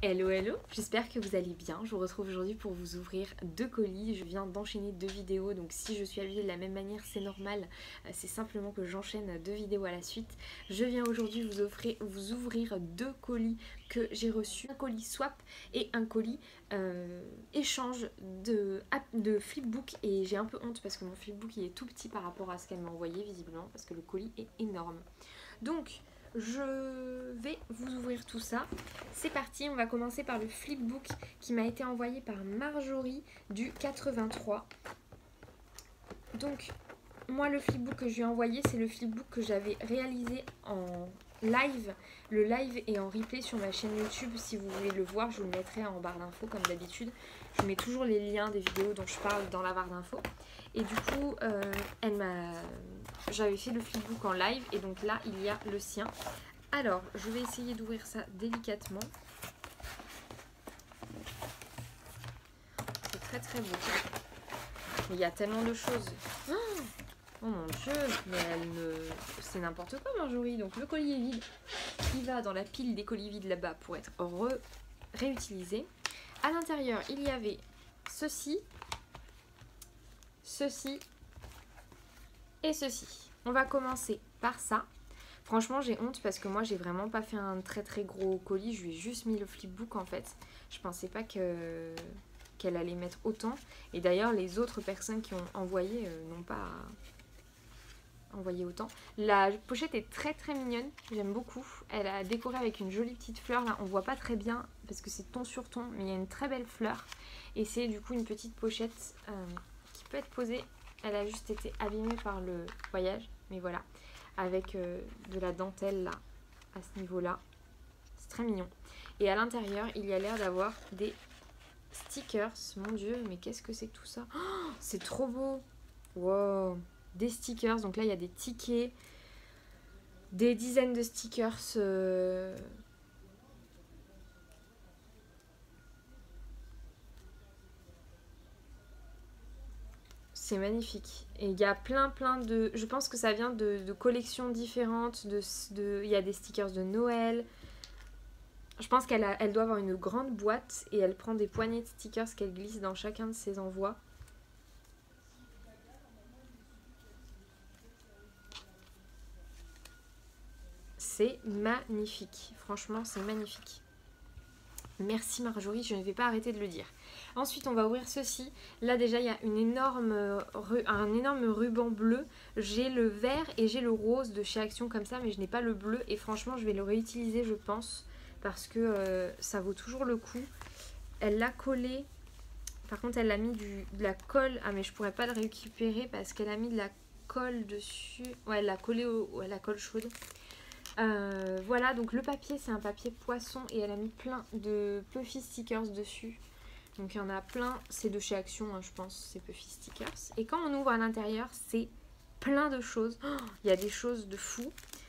Hello hello, j'espère que vous allez bien. Je vous retrouve aujourd'hui pour vous ouvrir deux colis. Je viens d'enchaîner deux vidéos, donc si je suis habillée de la même manière, c'est normal. C'est simplement que j'enchaîne deux vidéos à la suite. Je viens aujourd'hui vous ouvrir deux colis que j'ai reçus. Un colis swap et un colis échange de flipbook. Et j'ai un peu honte parce que mon flipbook il est tout petit par rapport à ce qu'elle m'a envoyé visiblement, parce que le colis est énorme. Donc je vais vous ouvrir tout ça. C'est parti, on va commencer par le flipbook qui m'a été envoyé par Marjorie du 83. Donc moi le flipbook que je lui ai envoyé, c'est le flipbook que j'avais réalisé en live. Le live est en replay sur ma chaîne YouTube. Si vous voulez le voir, je vous le mettrai en barre d'infos comme d'habitude. Je mets toujours les liens des vidéos dont je parle dans la barre d'infos. Et du coup, j'avais fait le flipbook en live et donc là, il y a le sien. Alors, je vais essayer d'ouvrir ça délicatement. C'est très très beau. Mais il y a tellement de choses. Oh mon dieu, mais c'est n'importe quoi Marjorie. Donc le colis est vide. Il va dans la pile des colis vides là-bas pour être réutilisé. À l'intérieur, il y avait ceci, ceci et ceci. On va commencer par ça. Franchement, j'ai honte parce que moi, j'ai vraiment pas fait un très très gros colis. Je lui ai juste mis le flipbook en fait. Je pensais pas qu'elle allait mettre autant. Et d'ailleurs, les autres personnes qui ont envoyé n'ont pas envoyé autant. La pochette est très très mignonne. J'aime beaucoup. Elle a décoré avec une jolie petite fleur. Là, on voit pas très bien parce que c'est ton sur ton. Mais il y a une très belle fleur. Et c'est du coup une petite pochette qui peut être posée. Elle a juste été abîmée par le voyage. Mais voilà. Avec de la dentelle là, à ce niveau-là. C'est très mignon. Et à l'intérieur, il y a l'air d'avoir des stickers. Mon dieu, mais qu'est-ce que c'est que tout ça? Oh, c'est trop beau. Wow. Des stickers. Donc là, il y a des tickets. Des dizaines de stickers. C'est magnifique. Et il y a plein de... Je pense que ça vient de collections différentes. Il y a des stickers de Noël. Je pense qu'elle doit avoir une grande boîte et elle prend des poignées de stickers qu'elle glisse dans chacun de ses envois. C'est magnifique. Franchement, c'est magnifique. Merci Marjorie, je ne vais pas arrêter de le dire. Ensuite, on va ouvrir ceci. Là, déjà, il y a un énorme ruban bleu. J'ai le vert et j'ai le rose de chez Action comme ça, mais je n'ai pas le bleu. Et franchement, je vais le réutiliser, je pense, parce que ça vaut toujours le coup. Elle l'a collé. Par contre, elle a mis de la colle. Ah, mais je pourrais pas le récupérer parce qu'elle a mis de la colle dessus. Ouais, elle l'a collé à la colle chaude. Voilà, donc le papier c'est un papier poisson et elle a mis plein de Puffy stickers dessus. Donc il y en a plein, c'est de chez Action hein, je pense, c'est Puffy stickers. Et quand on ouvre à l'intérieur, c'est plein de choses. Oh, il y a des choses de fou.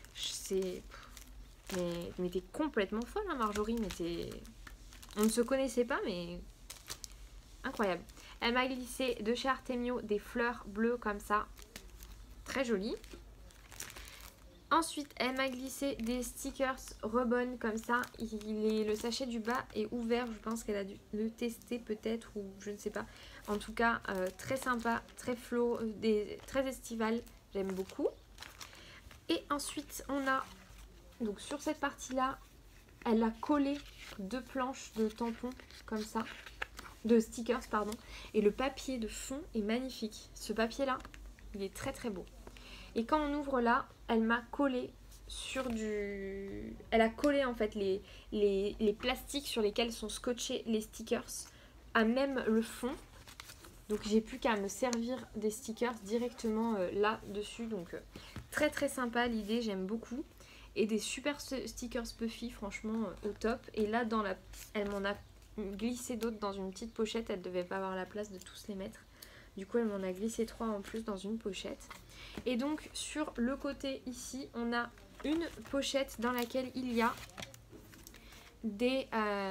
Mais t'es complètement folle hein, Marjorie, on ne se connaissait pas mais incroyable. Elle m'a glissé de chez Artemio des fleurs bleues comme ça, très jolies. Ensuite, elle m'a glissé des stickers Rebond comme ça. Le sachet du bas est ouvert. Je pense qu'elle a dû le tester peut-être ou je ne sais pas. En tout cas, très sympa, très flow, très estival. J'aime beaucoup. Et ensuite, on a, donc sur cette partie-là, elle a collé deux planches de tampons comme ça. De stickers, pardon. Et le papier de fond est magnifique. Ce papier-là, il est très très beau. Et quand on ouvre là, elle m'a collé sur du... Elle a collé en fait les plastiques sur lesquels sont scotchés les stickers à même le fond. Donc j'ai plus qu'à me servir des stickers directement là-dessus. Donc très très sympa l'idée, j'aime beaucoup. Et des super stickers Puffy, franchement au top. Et là, elle m'en a glissé d'autres dans une petite pochette. Elle devait pas avoir la place de tous les mettre. Du coup, elle m'en a glissé 3 en plus dans une pochette. Et donc, sur le côté ici, on a une pochette dans laquelle il y a des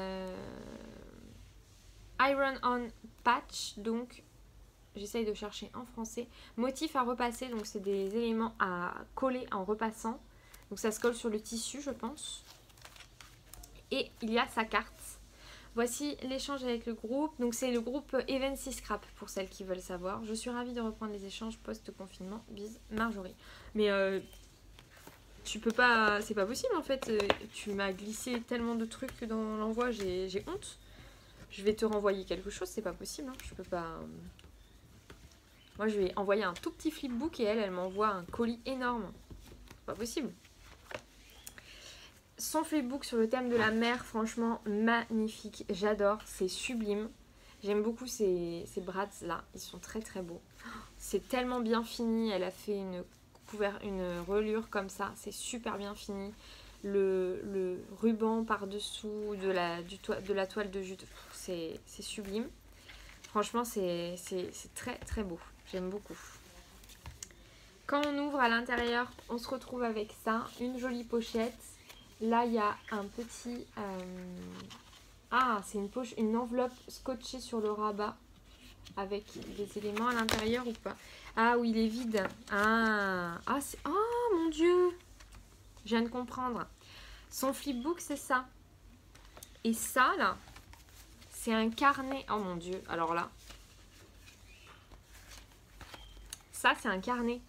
iron-on patch. Donc, j'essaye de chercher en français. Motifs à repasser. Donc, c'est des éléments à coller en repassant. Donc, ça se colle sur le tissu, je pense. Et il y a sa carte. Voici l'échange avec le groupe. Donc c'est le groupe Evency Scrap pour celles qui veulent savoir. Je suis ravie de reprendre les échanges post-confinement. Bise Marjorie. Mais tu peux pas... C'est pas possible en fait. Tu m'as glissé tellement de trucs dans l'envoi. J'ai honte. Je vais te renvoyer quelque chose. C'est pas possible. Hein. Je peux pas... Moi je vais envoyer un tout petit flipbook et elle m'envoie un colis énorme. C'est pas possible. Son flipbook sur le thème de la mer, franchement magnifique, j'adore, c'est sublime. J'aime beaucoup ces brads là, ils sont très très beaux. C'est tellement bien fini, elle a fait une reliure comme ça, c'est super bien fini. Le ruban par-dessous de la toile de jute, c'est sublime. Franchement, c'est très très beau, j'aime beaucoup. Quand on ouvre à l'intérieur, on se retrouve avec ça, une jolie pochette. Là, il y a un petit... c'est une enveloppe scotchée sur le rabat avec des éléments à l'intérieur ou pas? Ah oui, il est vide. Oh mon Dieu! Je viens de comprendre. Son flipbook, c'est ça. Et ça, là, c'est un carnet. Oh mon Dieu, alors là. Ça, c'est un carnet.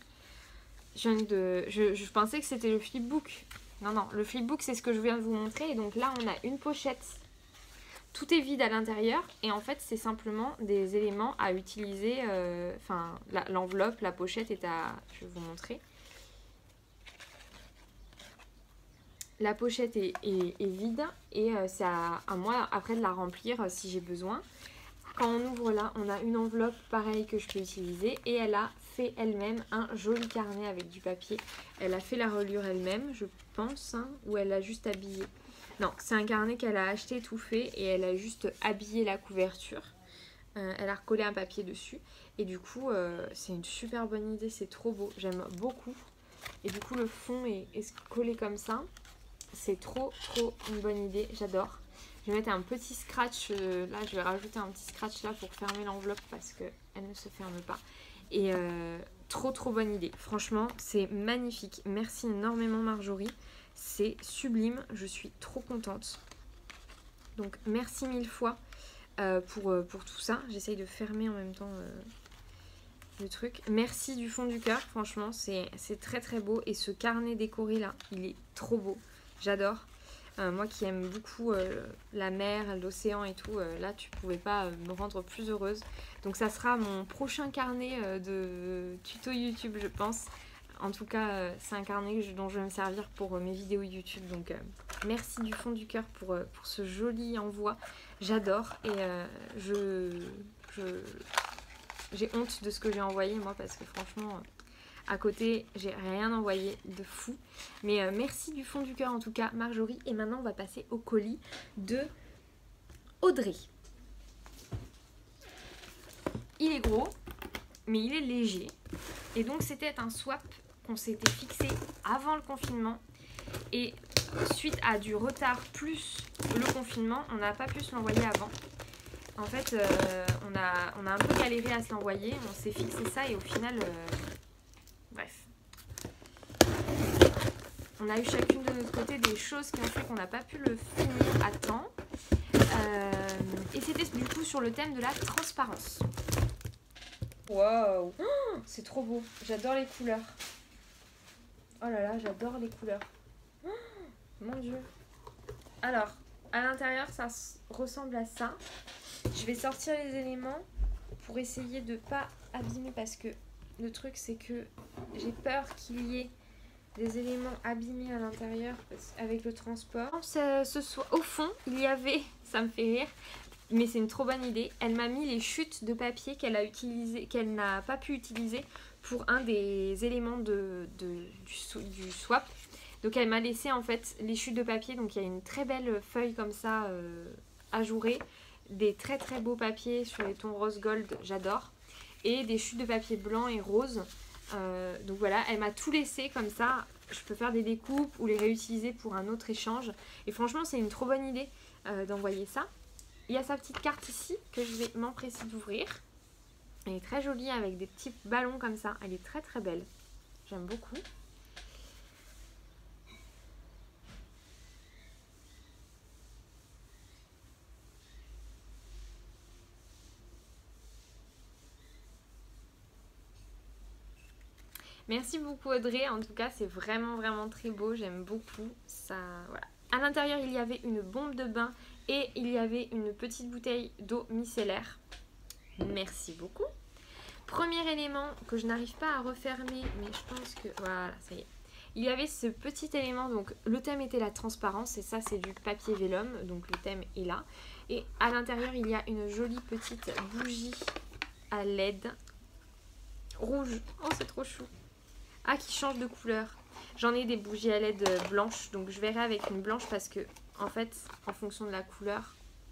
Je pensais que c'était le flipbook. Non, le flipbook, c'est ce que je viens de vous montrer. Et donc là, on a une pochette. Tout est vide à l'intérieur. Et en fait, c'est simplement des éléments à utiliser. L'enveloppe, la pochette est à... Je vais vous montrer. La pochette est vide. Et c'est à moi, après, de la remplir si j'ai besoin. Quand on ouvre là, on a une enveloppe pareille que je peux utiliser. Et elle a fait elle-même un joli carnet avec du papier. Elle a fait la reliure elle-même, je pense, hein, ou elle l'a juste habillé. Non, c'est un carnet qu'elle a acheté tout fait et elle a juste habillé la couverture. Elle a recollé un papier dessus. Et du coup, c'est une super bonne idée, c'est trop beau. J'aime beaucoup. Et du coup, le fond est collé comme ça. C'est trop une bonne idée, j'adore. Je vais mettre un petit scratch, là je vais rajouter un petit scratch là pour fermer l'enveloppe parce qu'elle ne se ferme pas. Et trop bonne idée, franchement c'est magnifique. Merci énormément Marjorie, c'est sublime, je suis trop contente. Donc merci mille fois pour tout ça. J'essaye de fermer en même temps le truc. Merci du fond du cœur, franchement c'est très beau. Et ce carnet décoré là, il est trop beau, j'adore. Moi qui aime beaucoup la mer, l'océan et tout, là tu pouvais pas me rendre plus heureuse. Donc ça sera mon prochain carnet de tuto YouTube je pense. En tout cas c'est un carnet dont je vais me servir pour mes vidéos YouTube. Donc merci du fond du cœur pour ce joli envoi. J'adore et j'ai honte de ce que j'ai envoyé moi parce que franchement... À côté, j'ai rien envoyé de fou. Mais merci du fond du cœur en tout cas, Marjorie. Et maintenant, on va passer au colis de Audrey. Il est gros, mais il est léger. Et donc, c'était un swap qu'on s'était fixé avant le confinement. Et suite à du retard plus le confinement, on n'a pas pu se l'envoyer avant. En fait, on a un peu galéré à se l'envoyer. On s'est fixé ça et au final... Bref. On a eu chacune de notre côté des choses qui ont fait qu'on n'a pas pu le finir à temps. Et c'était du coup sur le thème de la transparence. Waouh, c'est trop beau. J'adore les couleurs. Oh là là, j'adore les couleurs. Oh, mon Dieu. Alors, à l'intérieur, ça ressemble à ça. Je vais sortir les éléments pour essayer de ne pas abîmer parce que le truc, c'est que j'ai peur qu'il y ait des éléments abîmés à l'intérieur avec le transport. Au fond, il y avait, ça me fait rire, mais c'est une trop bonne idée. Elle m'a mis les chutes de papier qu'elle n'a pas pu utiliser pour un des éléments du swap. Donc elle m'a laissé en fait les chutes de papier. Donc il y a une très belle feuille comme ça ajourée, des très beaux papiers sur les tons rose gold, j'adore. Et des chutes de papier blanc et rose. Donc voilà, elle m'a tout laissé comme ça. Je peux faire des découpes ou les réutiliser pour un autre échange. Et franchement, c'est une trop bonne idée d'envoyer ça. Il y a sa petite carte ici que je vais m'empresser d'ouvrir. Elle est très jolie avec des petits ballons comme ça. Elle est très belle. J'aime beaucoup. Merci beaucoup Audrey, en tout cas c'est vraiment très beau, j'aime beaucoup ça. Voilà. À l'intérieur il y avait une bombe de bain et il y avait une petite bouteille d'eau micellaire. Merci beaucoup. Premier élément que je n'arrive pas à refermer, mais je pense que voilà, ça y est. Il y avait ce petit élément, donc le thème était la transparence et ça c'est du papier vélum, donc le thème est là. Et à l'intérieur il y a une jolie petite bougie à LED rouge. Oh c'est trop chou. Ah, qui change de couleur. J'en ai des bougies à LED blanches, donc je verrai avec une blanche parce que en fait en fonction de la couleur,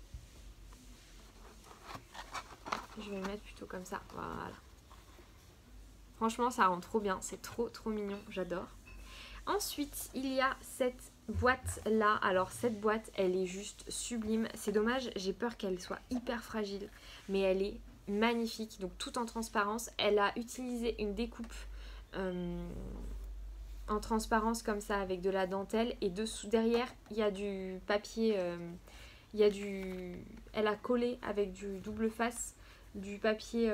je vais le mettre plutôt comme ça. Voilà. Franchement ça rend trop bien, c'est trop mignon, j'adore. Ensuite, il y a cette boîte-là. Alors, cette boîte, elle est juste sublime. C'est dommage, j'ai peur qu'elle soit hyper fragile. Mais elle est magnifique. Donc, tout en transparence. Elle a utilisé une découpe en transparence comme ça, avec de la dentelle. Et dessous, derrière, il y a du papier. Elle a collé avec du double face. Du papier...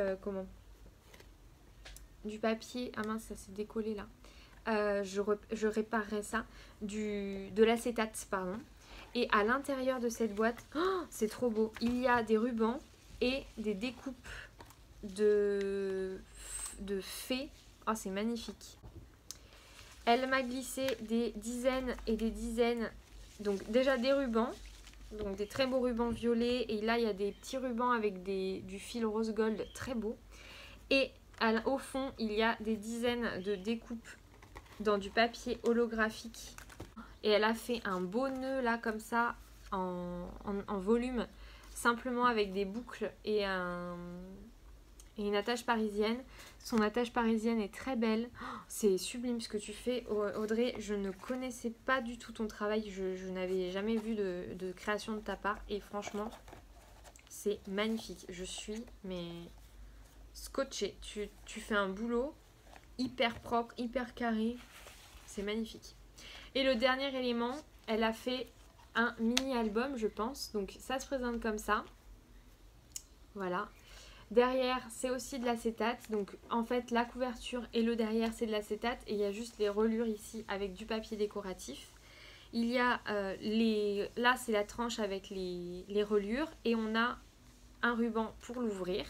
Du papier... Ah mince, ça s'est décollé là. Je réparerai ça, de l'acétate, pardon. Et à l'intérieur de cette boîte, oh, c'est trop beau. Il y a des rubans et des découpes de fées. Oh, c'est magnifique. Elle m'a glissé des dizaines et des dizaines. Donc déjà des rubans, donc des très beaux rubans violets. Et là, il y a des petits rubans avec du fil rose gold très beau. Et au fond, il y a des dizaines de découpes dans du papier holographique et elle a fait un beau nœud là comme ça en volume, simplement avec des boucles et une attache parisienne. Son attache parisienne est très belle. C'est sublime ce que tu fais Audrey, je ne connaissais pas du tout ton travail, je n'avais jamais vu de création de ta part et franchement c'est magnifique. Je suis mais scotchée. Tu fais un boulot hyper propre, hyper carré. C'est magnifique. Et le dernier élément, elle a fait un mini-album, je pense. Donc ça se présente comme ça. Voilà. Derrière, c'est aussi de l'acétate. Donc en fait, la couverture et le derrière, c'est de l'acétate. Et il y a juste les reliures ici avec du papier décoratif. Il y a là, c'est la tranche avec les reliures. Et on a un ruban pour l'ouvrir.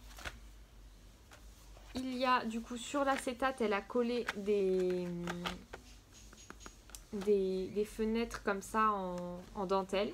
Il y a du coup sur l'acétate, elle a collé des fenêtres comme ça en dentelle.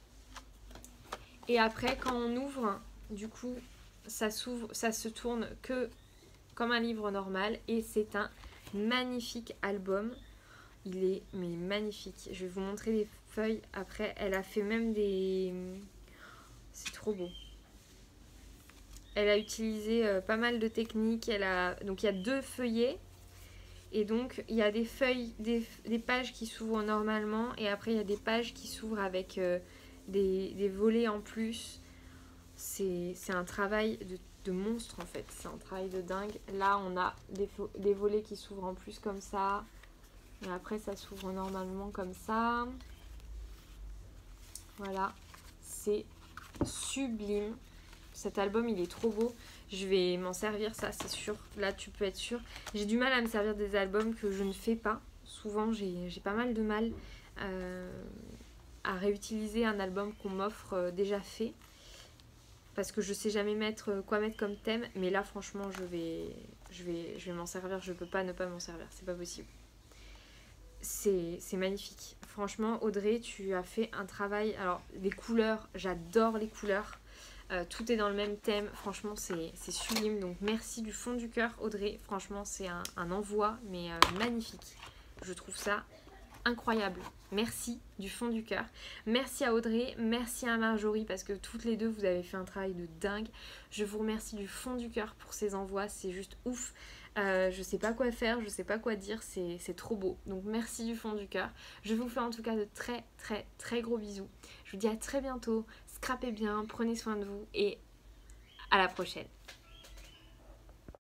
Et après quand on ouvre, du coup ça s'ouvre, ça se tourne que comme un livre normal. Et c'est un magnifique album. Il est mais magnifique. Je vais vous montrer les feuilles après. Elle a fait même des... C'est trop beau. Elle a utilisé pas mal de techniques. Donc il y a 2 feuillets. Et donc il y a des feuilles, des pages qui s'ouvrent normalement. Et après il y a des pages qui s'ouvrent avec des volets en plus. C'est un travail de monstre en fait. C'est un travail de dingue. Là on a des volets qui s'ouvrent en plus comme ça. Et après ça s'ouvre normalement comme ça. Voilà. C'est sublime. Cet album il est trop beau. Je vais m'en servir, ça c'est sûr. Là tu peux être sûr. J'ai du mal à me servir des albums que je ne fais pas. Souvent j'ai pas mal de mal à réutiliser un album qu'on m'offre déjà fait. Parce que je sais jamais quoi mettre comme thème. Mais là franchement je vais m'en servir. Je peux pas ne pas m'en servir. C'est pas possible. C'est magnifique. Franchement Audrey, tu as fait un travail. Alors les couleurs, j'adore les couleurs. Tout est dans le même thème, franchement c'est sublime, donc merci du fond du cœur Audrey, franchement c'est un envoi mais magnifique, je trouve ça incroyable, merci du fond du cœur, merci à Audrey, merci à Marjorie parce que toutes les deux vous avez fait un travail de dingue, je vous remercie du fond du cœur pour ces envois, c'est juste ouf, je sais pas quoi faire, je sais pas quoi dire, c'est trop beau, donc merci du fond du cœur, je vous fais en tout cas de très gros bisous, je vous dis à très bientôt. Scrapez bien, prenez soin de vous et à la prochaine.